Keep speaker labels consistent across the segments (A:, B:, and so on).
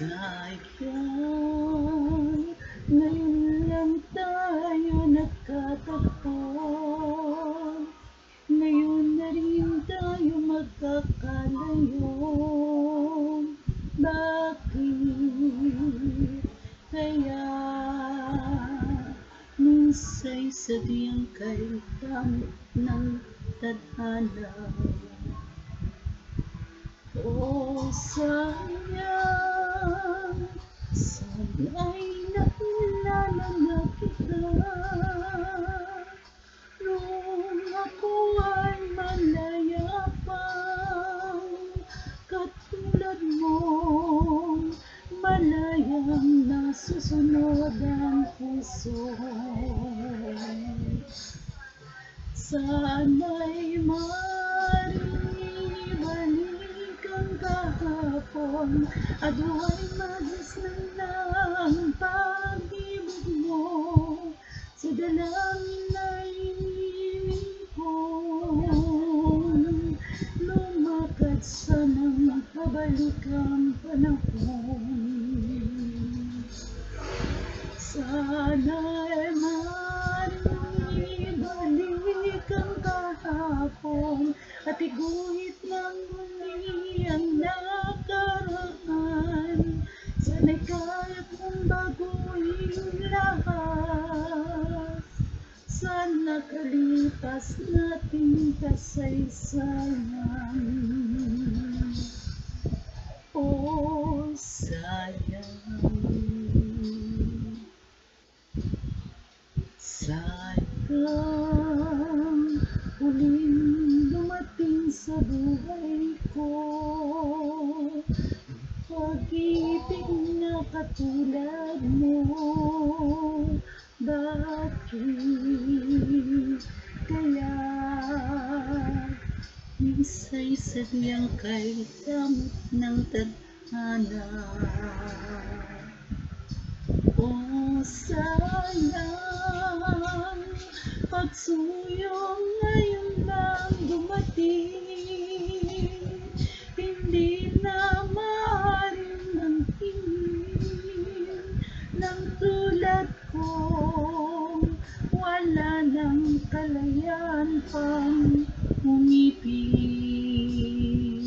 A: Sayang, ngayon lang tayo nagkatagpo. Ngayon na rin tayo magkakalayo. Bakit kaya minsa'y sadyang kay gamit ng tadhana? O sayang, sana'y nakilala na kita nung ako ay malaya pang katulad mo, malayang nasusunod ang puso. Sana'y maribalik ang kahapon at huwag magisnan ng pag-ibig mo. Sa dalangin ay iniling kong lumakad sanang pabalik ang panahon. Sana'y maribalik ang kahapon at iguhit ng muli ang nakaraan. Sana'y kaya kong baguhin lahat sa nakalipas nating kasaysayan. O sayang, sayang, huling dumating sa buhay ko, pag-ibig na katulad mo. Bakit kaya minsa'y sadyang kay gamit ng tadhana? O sayang, pagsuyong ngayon lang dumating, hindi na maaaring mantingin ng tulad ko. Wala nang kalayaan pang umibig.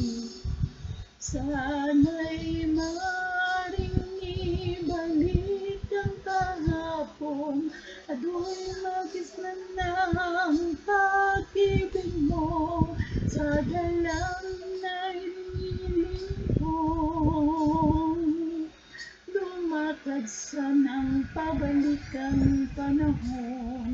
A: Sana'y maaaring ibalik ang kahapon at huwag magisnan ng pag-ibig mo. Sa dalangin ay iniling kong lumakad sanang pabalik ang panahon.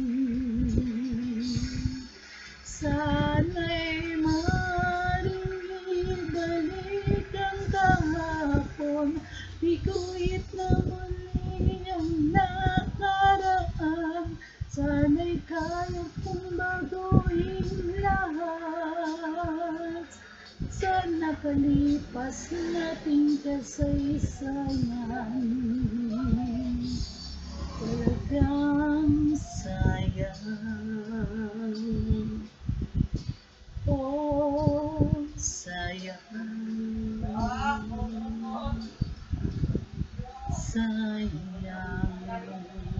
A: Sana'y maaaring ibalik ang kahapon, iguhit na muli ang nakaraan. Sana'y kaya kong baguhin lahat sa nakalipas nating kasaysayan. Talagang sayang, oh sayang, sayang.